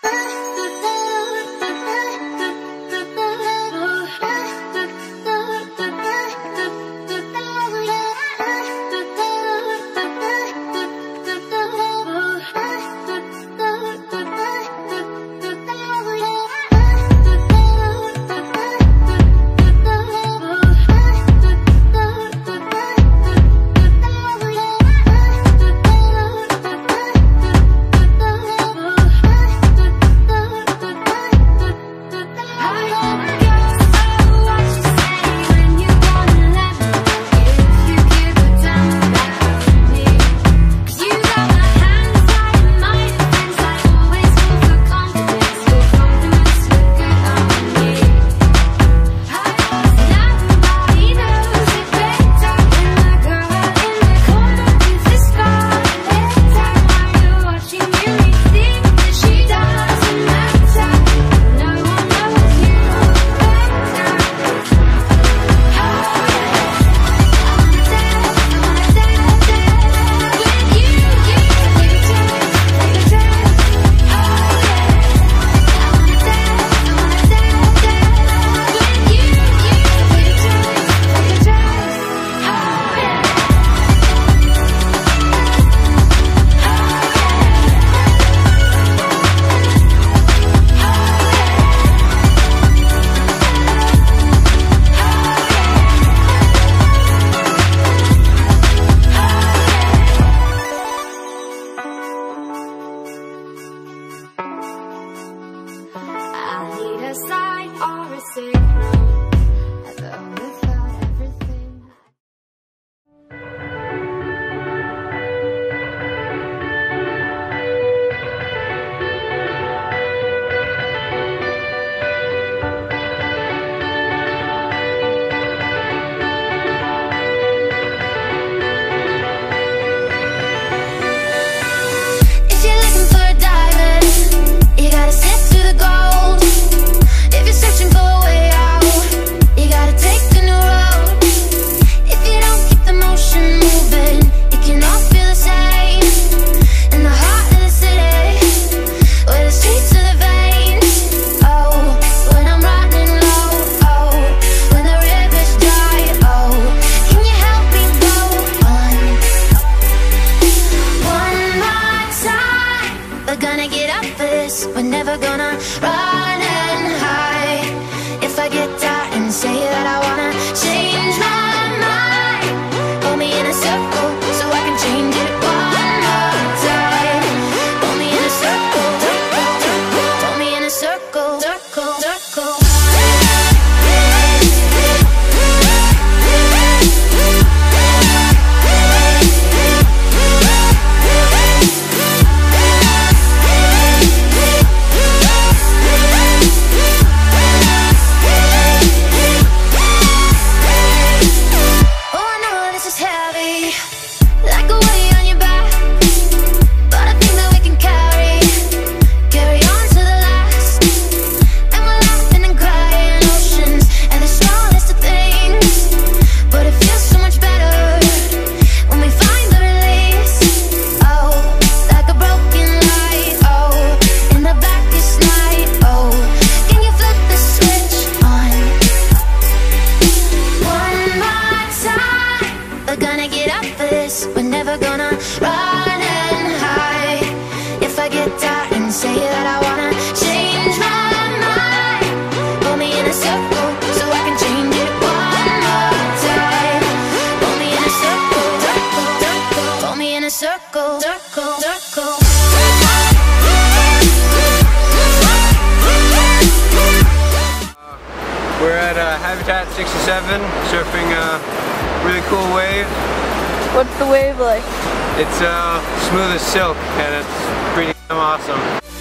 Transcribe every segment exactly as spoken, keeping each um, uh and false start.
sixty-seven, surfing a really cool wave. What's the wave like? It's uh, smooth as silk, and it's pretty damn awesome.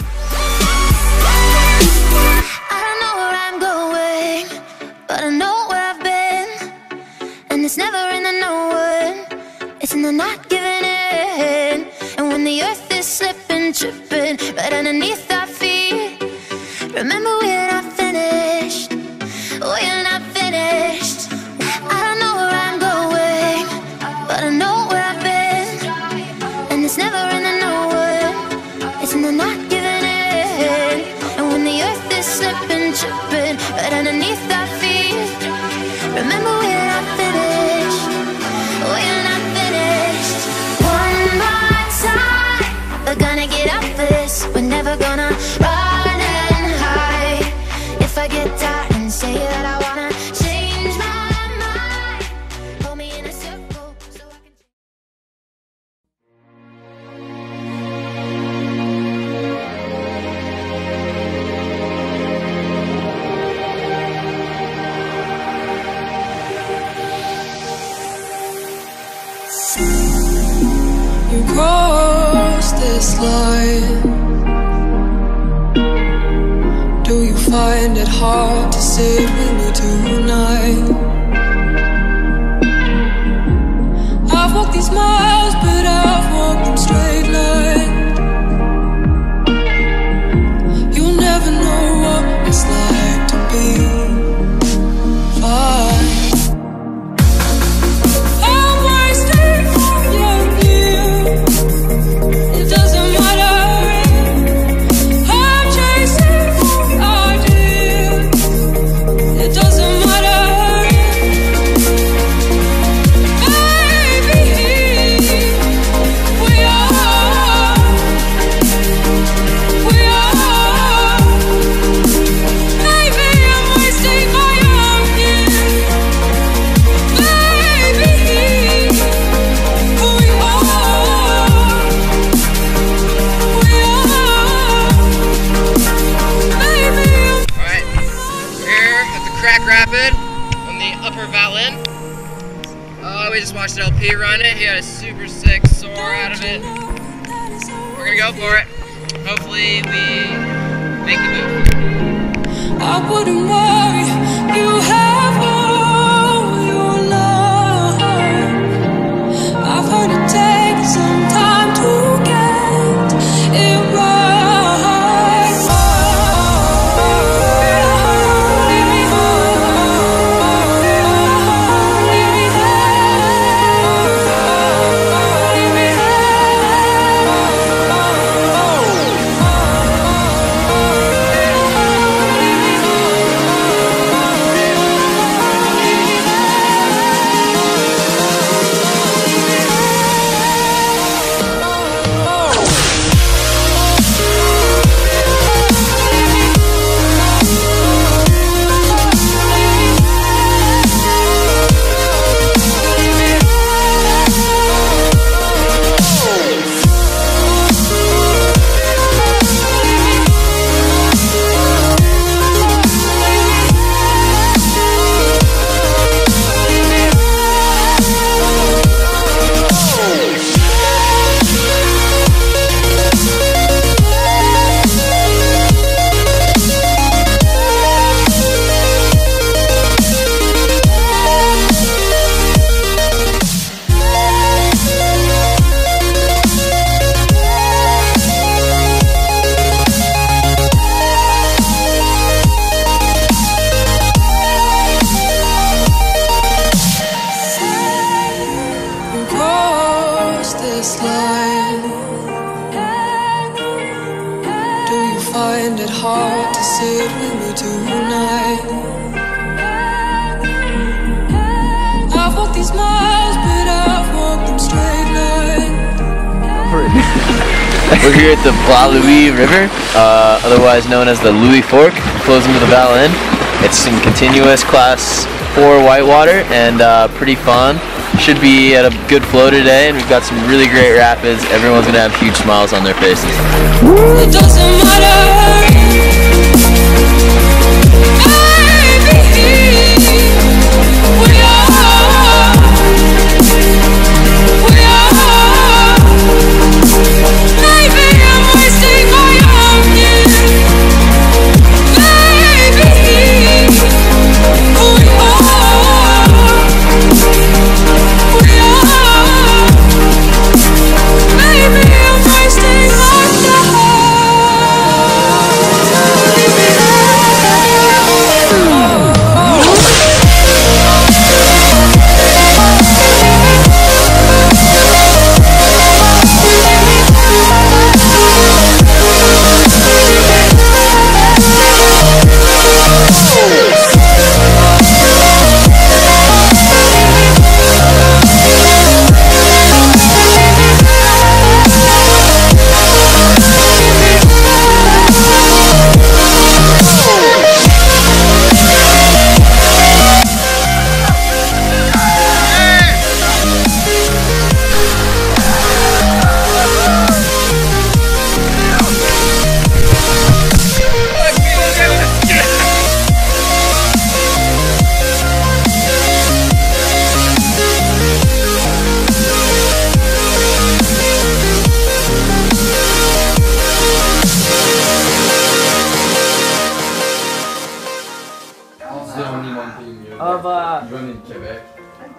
I don't know where I'm going, but I know where I've been, and it's never in the knowing, it's in the not giving in. And when the earth is slipping, tripping right underneath our feet, remember we're not finished, we're not finished. I don't know where I'm going, but I know where I've been, and it's never in the knowing, it's in the not giving in. this life? Do you find it hard to sit with me tonight? I've walked these miles, but I've walked them straight line. You'll never know what it's like to be fine. I'm wasting all your years. It doesn't matter. I'm chasing ideas. It doesn't matter. We just watched L P run it. He had a super sick soar out of it. We're gonna go for it. Hopefully we make the move. I wouldn't worry, you have all your love. I've heard it takes some time to get it right. Do you find it hard to sit with me tonight? I've walked these miles, but I've walked them straight line. We're here at the Bas Louis River, uh, otherwise known as the Louis Fork. It flows into the Val-In. It's in continuous class four whitewater and uh, pretty fun. Should be at a good flow today, and we've got some really great rapids. Everyone's gonna have huge smiles on their faces. It doesn't matter. Maybe I'm wasting my time.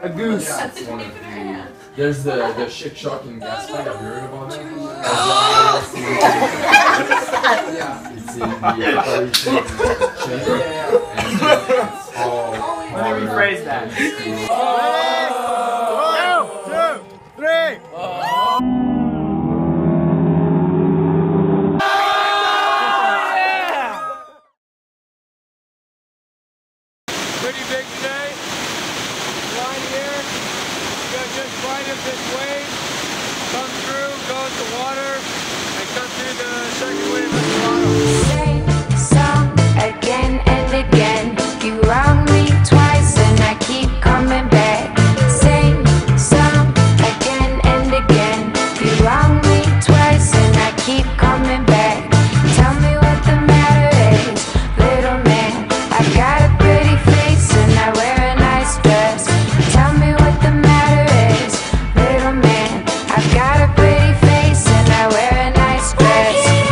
A goose. Yeah, it's one of the. There's the the shit shocking gas pipe. Have you heard about that? Yeah. It's in the Paris chamber, and it's all. Let me rephrase that. One, two, three. Pretty big today. Line here. You got just right of this wave. Come through, goes the water, and come through the second wave at the bottom. Same song again and again. You wrong me twice and I keep coming back. Same song again and again. You wrong me twice and I keep coming back. Tell me what the matter is, little man. I've got a pretty face and I wear a nice dress. Tell me what the matter is, little man. I've got a pretty face and I wear a nice dress.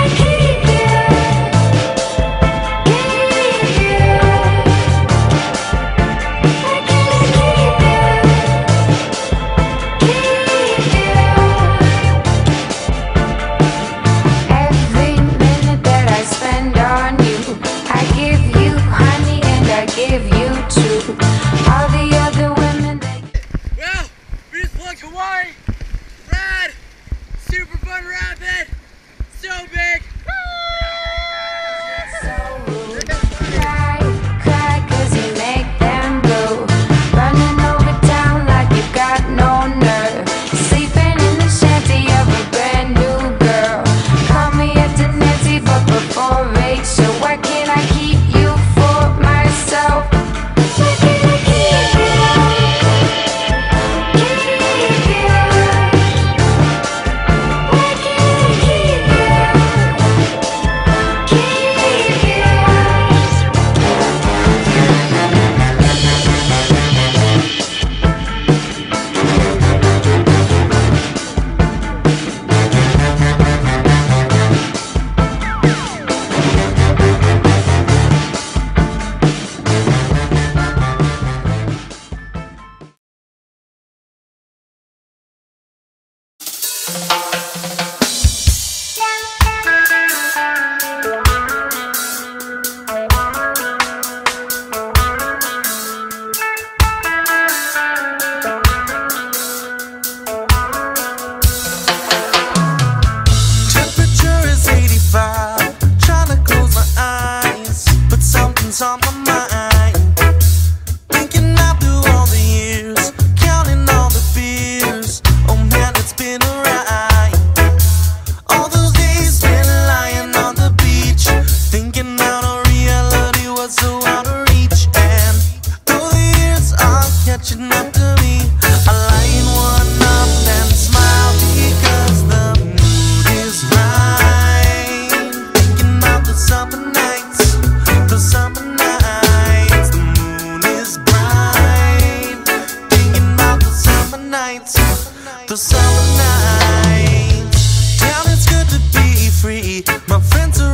Every minute that I spend on you, I give you honey and I give you two. All the other women that Well, we just plugged Hawaii. Rad. Super fun rapid. So big. cry, cry cause you make them blue. Running over town like you got no nerve. Sleeping in the shanty of a brand new girl. Call me after Nancy but before Rachel. Why can't I keep you for myself? Why can't I keep you? Keep you? Why can't I keep you? Keep you? Temperature is eighty-five. Trying to close my eyes, but something's on my mind. Thinking out through all the years, counting all the beers. Oh man, it's been a ride. All those days spent lying on the beach, thinking out of reality was so out of reach. And though the years are catching up to me, I line one up and smile because the mood is right. Thinking about the summer nights, the summer nights. The moon is bright. Thinking about the summer nights, the summer nights. Damn, it's good to be free. My friends are